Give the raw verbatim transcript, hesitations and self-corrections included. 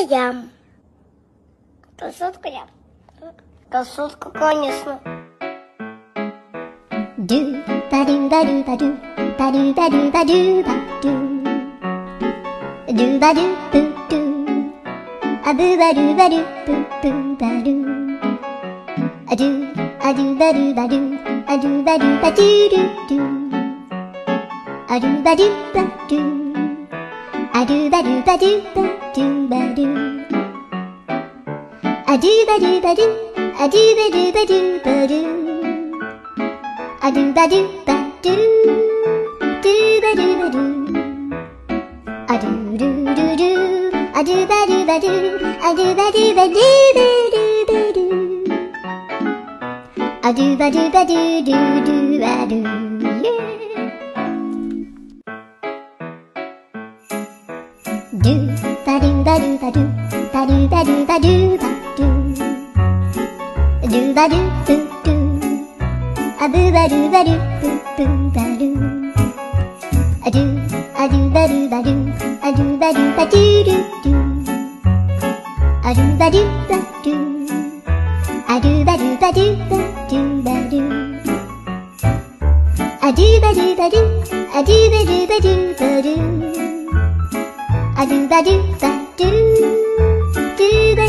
я. Красотка я. Красотка, конечно. Do ba do ba do ba do ba do ba do ba do ba do do ba do boo do a boo ba do ba do boo boo ba do a do a do ba do ba do a do ba do ba do do do a do ba do ba do a do ba do ba do ba do ba do a do ba do ba do a do ba do ba do ba do a do ba do ba do do ba do ba do a do do do do a do ba do ba do a do ba do ba do ba do ba do a do ba do ba do do do ba do yeah. Do ba do ba do ba do ba do ba do ba do ba do do ba do do do a boo ba do ba do boo boo ba do a do a do ba do ba do a do ba do ba do do do a do ba do ba do a do ba do ba do ba do ba do a do ba do ba do a do ba do ba do ba do a do ba do ba do do ba